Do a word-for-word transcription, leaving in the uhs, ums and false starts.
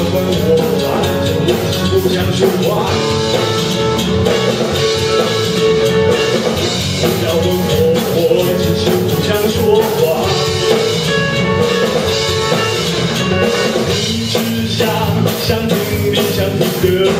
们我反正我是不想说话。不要问我，我只是不想说话。你只想想听你想听的。